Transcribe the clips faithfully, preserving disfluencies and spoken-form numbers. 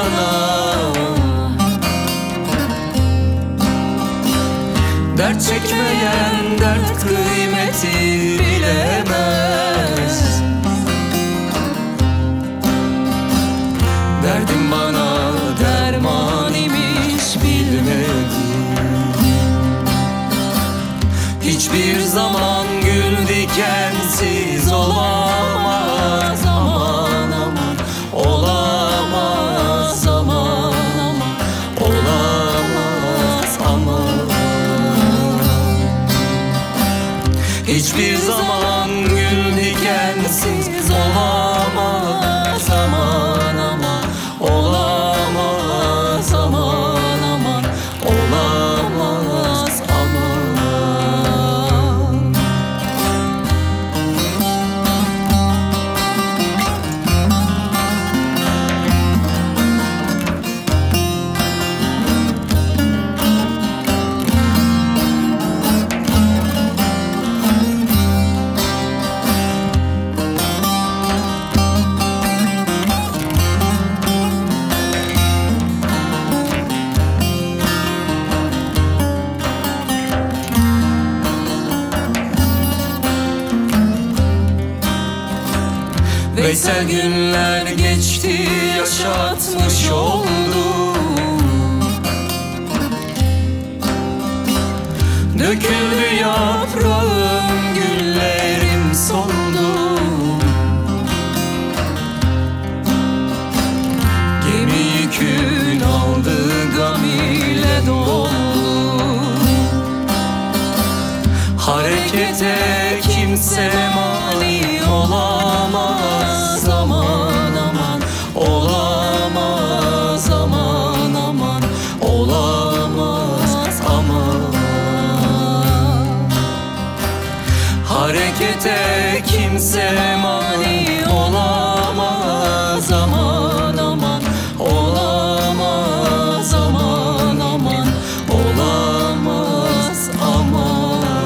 bana. Dert çekmeyen dert kıymeti bilemez. Derdim bana derman imiş bilmedim. Hiçbir zaman gül dikensiz olamaz. Aman aman olamaz. Aman aman olamaz. Aman. Hiçbir zaman gül dikensiz olamaz. Aman aman olamaz. Aman aman olamaz. Aman. Veysel günler geçti, yaşatmış oldu. Döküldü yaprağım, güllerim soldu. Gemi yükün aldı, gam ile doldu. Harekete kimse mani olamaz. Aman aman olamaz. Aman aman olamaz. Aman. Harekete kimse mani olamaz. Aman aman olamaz. Aman aman olamaz. Aman.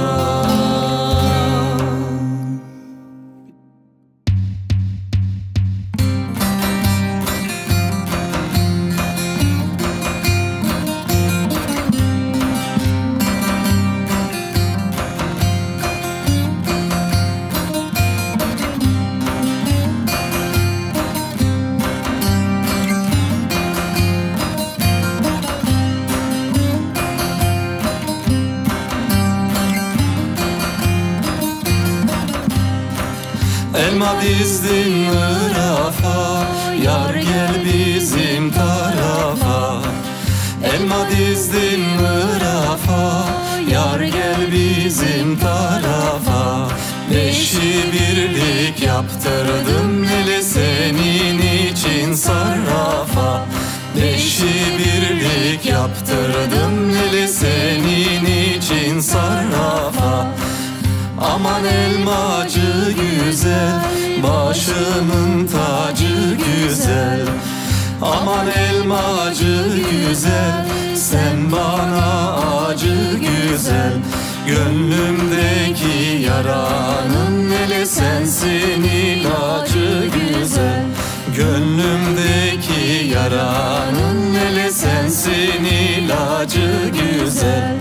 Elma dizdim ırafa, yar gel bizim tarafa. Elma dizdim ırafa, yar gel bizim tarafa. Beşi birlik yaptırdım hele senin için sarrafa. Beşi birlik yaptırdım hele senin için sarrafa. Aman elmacı güzel, başımın tacı güzel. Aman elmacı güzel, sen bana acı güzel. Gönlümdeki yaranın hele sensin ilacı güzel. Gönlümdeki yaranın hele sensin ilacı güzel.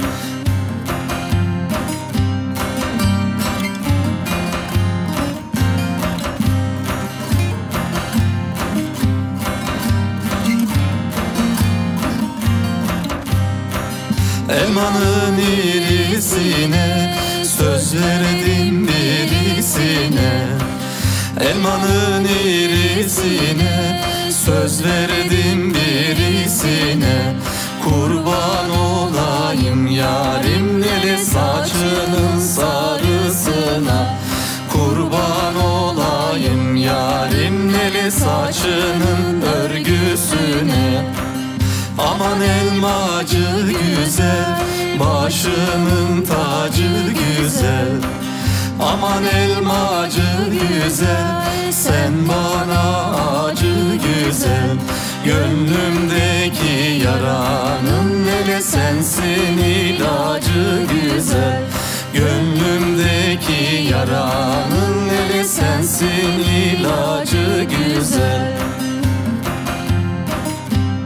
Elmanın irisine söz verdim birisine. Elmanın irisine söz verdim birisine. Kurban olayım yarim hele saçının sarısına. Kurban olayım yarim hele saçının örgüsüne. Aman elmacı güzel, başımın tacı güzel. Aman elmacı güzel, sen bana acı güzel. Gönlümdeki yaranın hele sensin ilacı güzel. Gönlümdeki yaranın hele sensin ilacı güzel.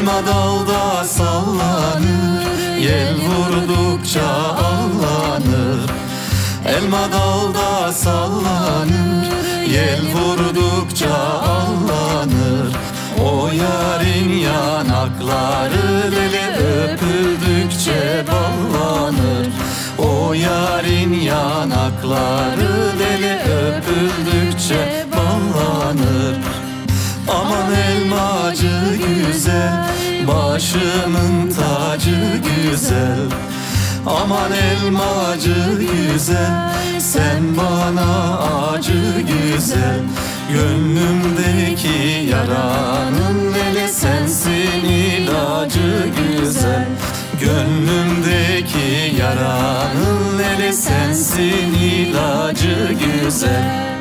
Elma dalda sallanır, yel vurdukça allanır. Elma dalda sallanır, yel vurdukça allanır. O yarın yanakları lele öpüldükçe ballanır. O yarın yanakları lele öpüldükçe ballanır. Aman elmacı güzel, başımın tacı güzel. Aman elmacı güzel, sen bana acı güzel. Gönlümdeki yaranın hele sensin ilacı güzel. Gönlümdeki yaranın hele sensin ilacı güzel.